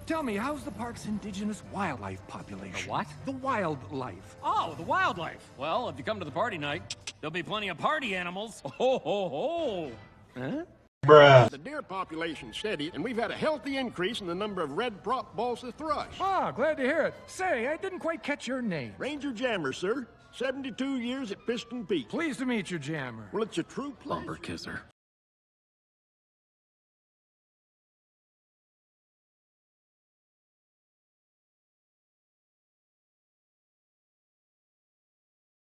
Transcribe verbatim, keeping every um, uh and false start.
Tell me, how's the park's indigenous wildlife population? The what? The wildlife. Oh, the wildlife. Well, if you come to the party night, there'll be plenty of party animals. Ho, ho, ho. Huh? Bruh. The deer population's steady, and we've had a healthy increase in the number of red prop balsa thrush. Ah, glad to hear it. Say, I didn't quite catch your name. Ranger Jammer, sir. seventy-two years at Piston Peak. Pleased to meet you, Jammer. Well, it's a true pleasure. Lumber kisser.